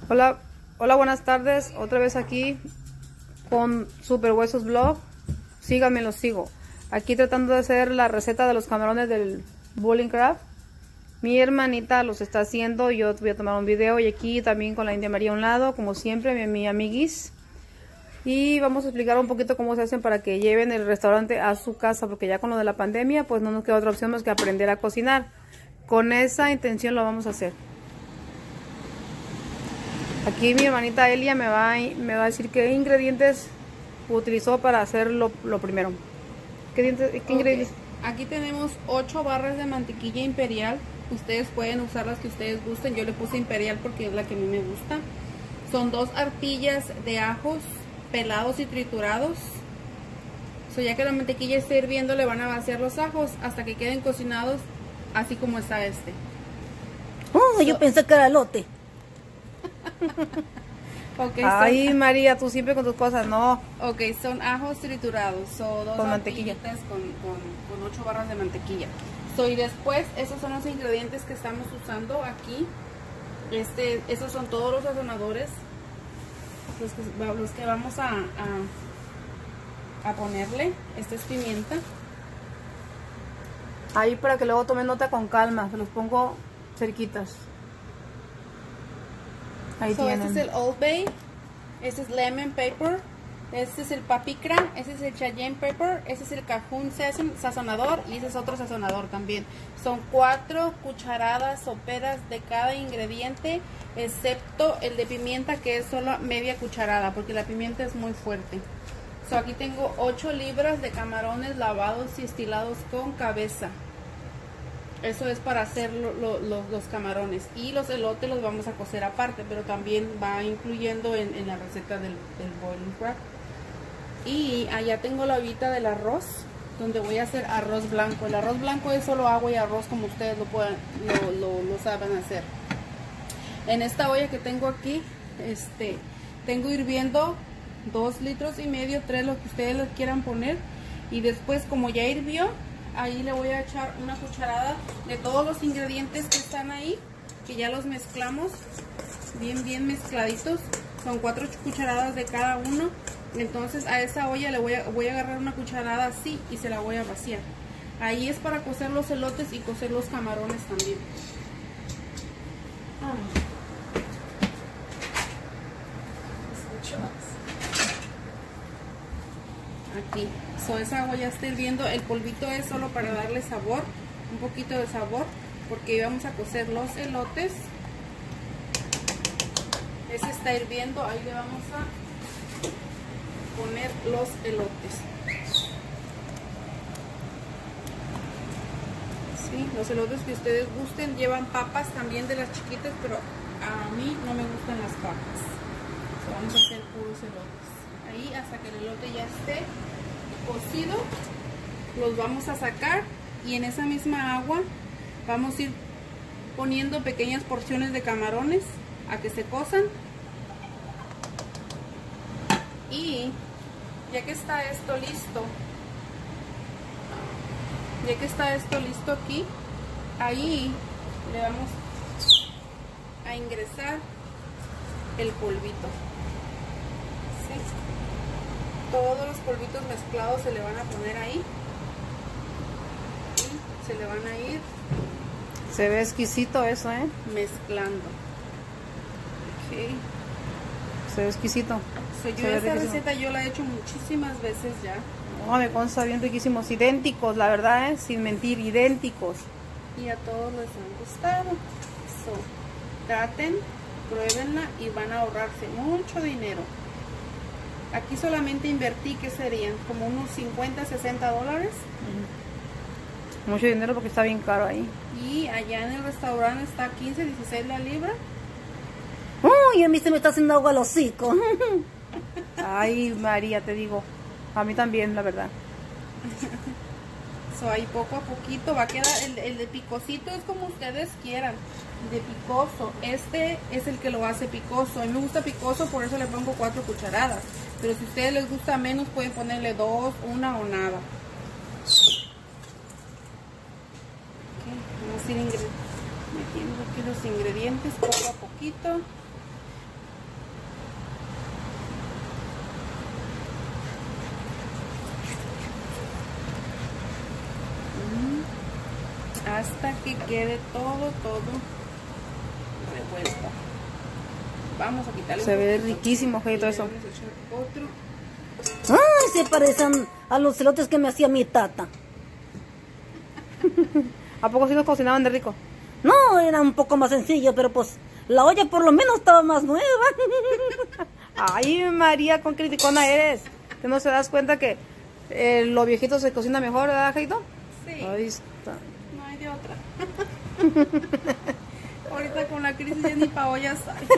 Hola, hola, buenas tardes. Otra vez aquí con Super Huesos Blog. Síganme, los sigo. Aquí tratando de hacer la receta de los camarones del Bowling Craft. Mi hermanita los está haciendo. Yo voy a tomar un video. Y aquí también con la India María a un lado, como siempre, mi amiguis. Y vamos a explicar un poquito cómo se hacen para que lleven el restaurante a su casa. Porque ya con lo de la pandemia, pues no nos queda otra opción más que aprender a cocinar. Con esa intención lo vamos a hacer. Aquí mi hermanita Elia me va a decir qué ingredientes utilizó para hacer lo primero. ¿Qué ingredientes? Aquí tenemos 8 barras de mantequilla imperial. Ustedes pueden usar las que ustedes gusten. Yo le puse imperial porque es la que a mí me gusta. Son 2 arpillas de ajos pelados y triturados. Ya que la mantequilla esté hirviendo, le van a vaciar los ajos hasta que queden cocinados así como está este. Yo pensé que era elote. Ay, María, tú siempre con tus cosas, no. Ok, son ajos triturados, son 2 con mantequilla con 8 barras de mantequilla. Y después, esos son los ingredientes que estamos usando aquí. Esos son todos los sazonadores, los que vamos a ponerle. Esta es pimienta. Ahí para que luego tomen nota con calma, se los pongo cerquitas. Ahí tienen. Este es el Old Bay, este es Lemon Pepper, este es el Paprika, este es el Cayenne Pepper, este es el Cajun sazonador y ese es otro sazonador también. Son 4 cucharadas soperas de cada ingrediente, excepto el de pimienta, que es solo media cucharada porque la pimienta es muy fuerte. Aquí tengo 8 libras de camarones lavados y estilados con cabeza. Eso es para hacer los camarones. Y los elotes los vamos a cocer aparte, pero también va incluyendo en la receta del Bowling Craft. Y allá tengo la ollita del arroz, donde voy a hacer arroz blanco. El arroz blanco es solo agua y arroz, como ustedes lo saben hacer. En esta olla que tengo aquí, tengo hirviendo 2,5 litros, 3, lo que ustedes les quieran poner. Y después, como ya hirvió, ahí le voy a echar una cucharada de todos los ingredientes que están ahí, que ya los mezclamos bien mezcladitos. Son 4 cucharadas de cada uno. Entonces a esa olla le voy a agarrar una cucharada así y se la voy a vaciar. Ahí es para cocer los elotes y cocer los camarones también. Aquí, esa agua ya está hirviendo. El polvito es solo para darle sabor, un poquito de sabor, porque vamos a cocer los elotes. Ese está hirviendo, ahí le vamos a poner los elotes. Sí, los elotes que ustedes gusten. Llevan papas también de las chiquitas, pero a mí no me gustan las papas. Vamos a hacer puros elotes. Ahí hasta que el elote ya esté cocido, los vamos a sacar y en esa misma agua vamos a ir poniendo pequeñas porciones de camarones a que se cosan. Y ya que está esto listo aquí, ahí le vamos a ingresar el polvito. Todos los polvitos mezclados se le van a poner ahí y se le van a ir, se ve exquisito eso, mezclando. Okay. Se ve exquisito. Yo esta receta yo la he hecho muchísimas veces ya. No, me consta bien riquísimos, idénticos, la verdad, sin mentir, idénticos. Y a todos les han gustado. Traten, pruébenla y van a ahorrarse mucho dinero. Aquí solamente invertí, que serían como unos 50, 60 dólares. Mucho dinero porque está bien caro ahí. Y allá en el restaurante está 15, 16 la libra. Uy, a mí se me está haciendo agua al hocico. Ay, María, te digo, a mí también, la verdad. Ahí poco a poquito va a quedar. El de picosito es como ustedes quieran, de picoso. Este es el que lo hace picoso. A mí me gusta picoso, por eso le pongo 4 cucharadas. Pero si a ustedes les gusta menos, pueden ponerle 2, 1 o nada. Vamos a ir metiendo aquí los ingredientes poco a poquito. hasta que quede todo revuelto. Vamos a quitarle Se un ve poquito. riquísimo, Ojito, Y le eso. vamos a echar otro. Ay, se parecen a los elotes que me hacía mi tata. ¿A poco sí los cocinaban de rico? No, era un poco más sencillo, pero pues la olla por lo menos estaba más nueva. Ay, María, con criticona eres. Que no se das cuenta que lo viejito se cocina mejor, ¿verdad, Jaito? Sí, Ahí está. no hay de otra. Ahorita con la crisis ya ni pa' ollas hay.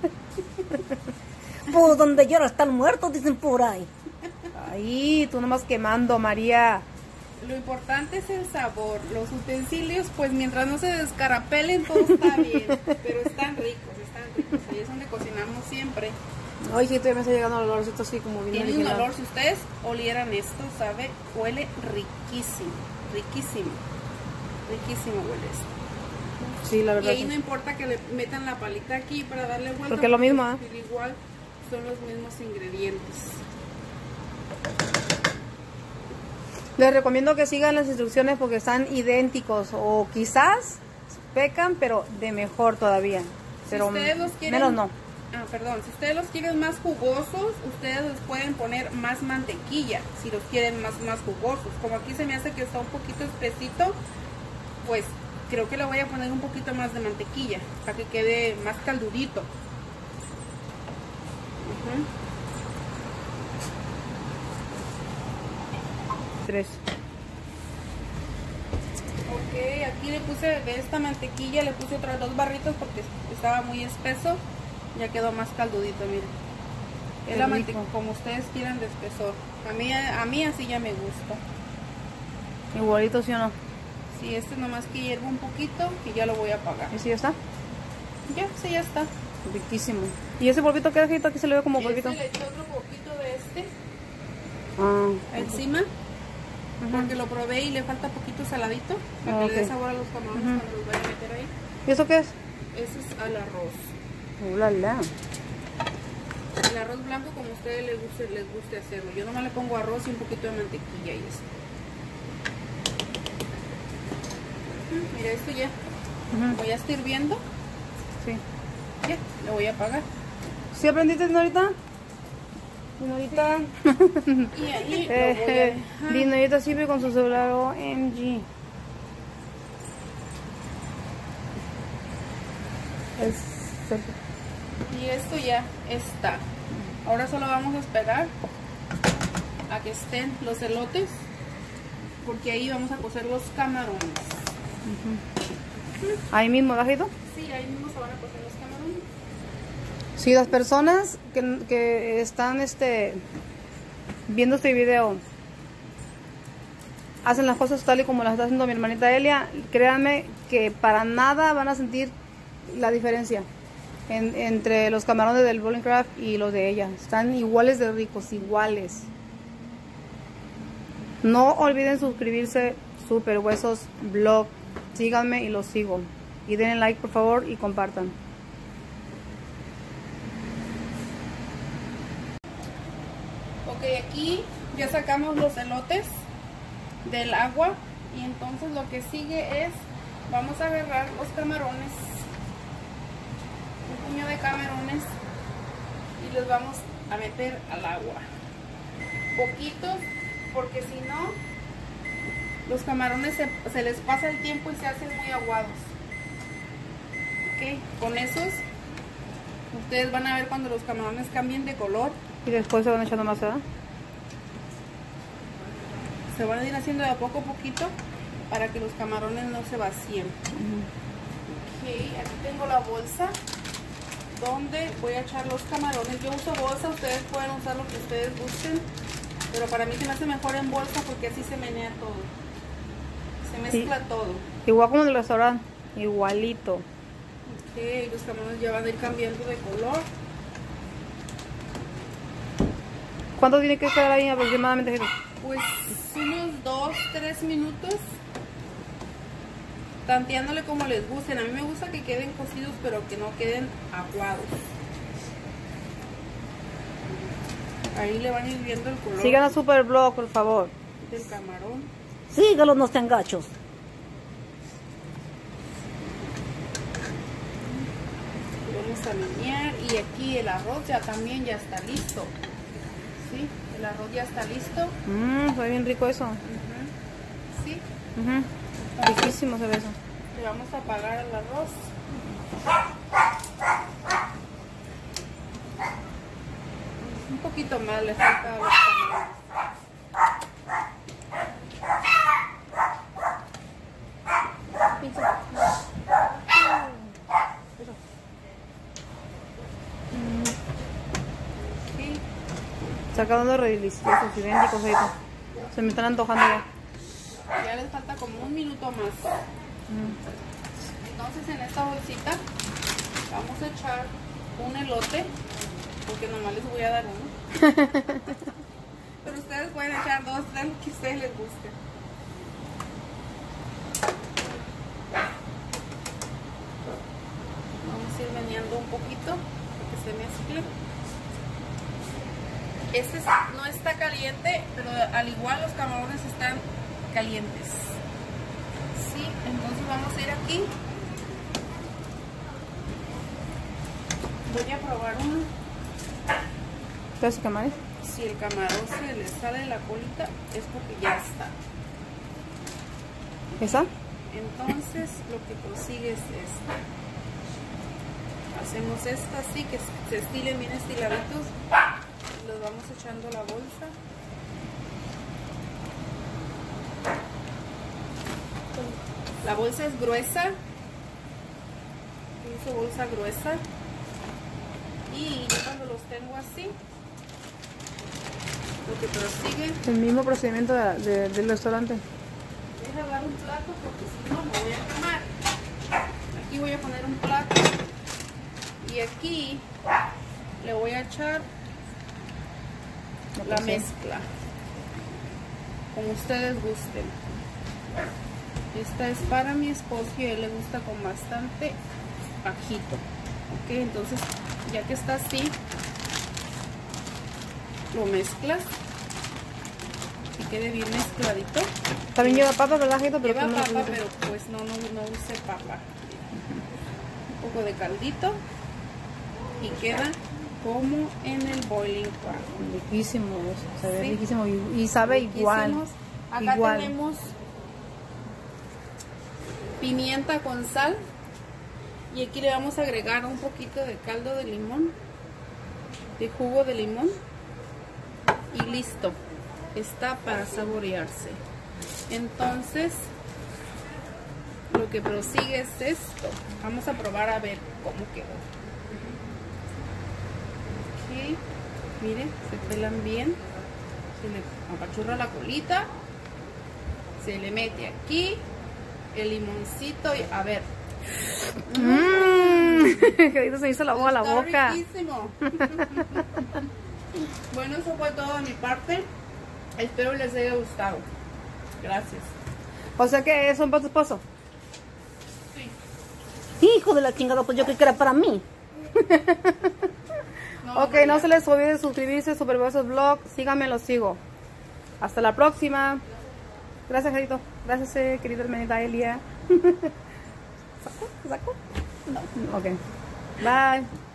Pues donde llora están muertos, dicen por ahí. Ahí, tú nomás quemando, María. Lo importante es el sabor. Los utensilios, pues mientras no se descarapelen, todo está bien. Pero están ricos, Ahí es donde cocinamos siempre. Ay, Jaito, ya me está llegando el olorcito así como bien Tiene un original. olor, si ustedes olieran esto, sabe, huele riquísimo, riquísimo. Riquísimo huele esto. Sí, la Y verdad. ahí Sí. no importa que le metan la palita aquí para darle vuelta. Porque es lo mismo, Igual son los mismos ingredientes. Les recomiendo que sigan las instrucciones porque están idénticos o quizás pecan, pero de mejor todavía. Pero si ustedes los quieren, menos no. Perdón, si ustedes los quieren más jugosos, ustedes les pueden poner más mantequilla, si los quieren más jugosos. Como aquí se me hace que está un poquito espesito, pues creo que le voy a poner un poquito más de mantequilla para que quede más caldudito. Ujú. 3. Ok, aquí le puse de esta mantequilla, le puse otras 2 barritas porque estaba muy espeso. Ya quedó más caldudito, miren. Es Qué la rico. mantequilla como ustedes quieran de espesor. A mí así ya me gusta. Igualito, ¿sí o no? Si este nomás que hierva un poquito, que ya lo voy a apagar. ¿Y si ya está? Ya, sí, ya está. Riquísimo. ¿Y ese polvito qué, Jaito? Aquí se le ve como polvito. Este le eché otro poquito de este Ah, encima. Porque lo probé y le falta poquito saladito. Para que le dé ok. sabor a los camarones cuando los vaya a meter ahí. ¿Y eso qué es? Ese es al arroz. La. El arroz blanco como a ustedes les guste hacerlo. Yo nomás le pongo arroz y un poquito de mantequilla y eso. Mira, esto ya. Como ya está hirviendo, Sí. ya, le voy a apagar. ¿Sí aprendiste, Norita? Norita. Y ahí lo voy a dejar. Norita siempre con su celular OMG. Y esto ya está. Ahora solo vamos a esperar a que estén los elotes, porque ahí vamos a cocer los camarones. Ahí mismo, ¿Jaito? Sí, ahí mismo se van a cocer los camarones. Si las personas que están viendo este video hacen las cosas tal y como las está haciendo mi hermanita Elia, créanme que para nada van a sentir la diferencia entre los camarones del Bowling Craft y los de ella. Están iguales de ricos, iguales. No olviden suscribirse, Super Huesos Blog. Síganme y los sigo. Y denle like, por favor, y compartan. Ok, aquí ya sacamos los elotes del agua y entonces lo que sigue es, vamos a agarrar los camarones, un puño de camarones y los vamos a meter al agua. Poquitos, porque si no, los camarones se les pasa el tiempo y se hacen muy aguados. Ok, con esos, ustedes van a ver cuando los camarones cambien de color. Y después se van echando más, ¿verdad? Se van a ir haciendo de a poco a poquito para que los camarones no se vacíen. Ok, aquí tengo la bolsa donde voy a echar los camarones. Yo uso bolsa, ustedes pueden usar lo que ustedes gusten, pero para mí se me hace mejor en bolsa porque así se menea todo. Se mezcla todo. Igual como en el restaurante, igualito. Ok, los camarones ya van a ir cambiando de color. ¿Cuánto tiene que quedar ahí aproximadamente, Jesús? Pues unos 2-3 minutos, tanteándole como les gusten. A mí me gusta que queden cocidos, pero que no queden aguados. Ahí le van a ir viendo el color Sigan a Superblog, por favor. del camarón. Sígalos, no sean gachos. a menear. Y aquí el arroz ya también ya está listo. ¿Sí? El arroz ya está listo. Fue bien rico eso. ¿Sí? Riquísimo se ve eso. Le vamos a apagar el arroz. Un poquito más le falta a los camarones. Sí. Sacando deliciosos, idénticos ahorita. Se me están antojando ya. Ya les falta como un minuto más. Entonces en esta bolsita vamos a echar un elote, porque nomás les voy a dar uno. Pero ustedes pueden echar dos, tal que a ustedes les guste. Vamos a ir meneando un poquito para que se mezcle. Este no está caliente, pero al igual los camarones están calientes. Sí, entonces vamos a ir aquí. Voy a probar uno. ¿Entonces camarones? Si el camarón se le sale la colita, es porque ya está. ¿Esa? Entonces lo que prosigue es esta. Hacemos esta así, que se estilen bien estiladitos. Los vamos echando a la bolsa. La bolsa es gruesa. Uso bolsa gruesa. Y yo cuando los tengo así, lo que prosigue, El mismo procedimiento del restaurante. deja dar un plato porque si no me voy a quemar. Aquí voy a poner un plato y aquí le voy a echar la mezcla como ustedes gusten. Esta es para mi esposo y a él le gusta con bastante ajito. Ok, entonces ya que está así, lo mezclas y quede bien mezcladito. También lleva papa, ¿verdad, Jito? Lleva tú no lo papa, usas. pero pues no use papa. Un poco de caldito y queda como en el boiling pan. Riquísimo eso, se ve Sí. riquísimo y sabe igual. Riquísimos. Acá Igual. tenemos pimienta con sal y aquí le vamos a agregar un poquito de caldo de limón, de jugo de limón y listo, está para saborearse. Entonces lo que prosigue es esto. Vamos a probar a ver cómo quedó. Ok, miren, se pelan bien, se le apachurra la colita, se le mete aquí el limoncito y a ver. Que ahorita se me hizo la agua a la Está boca. riquísimo. Bueno, eso fue todo de mi parte. Espero les haya gustado. Gracias. O sea que son para tu esposo. Sí. Hijo de la chingada, pues yo creí que era para mí. Ok, no se les olvide suscribirse a Super Huesos Vlog. Síganme, los sigo. Hasta la próxima. Gracias, Jarito. Gracias, querida hermanita Elia. ¿Saco? ¿Saco? No. Ok. Bye.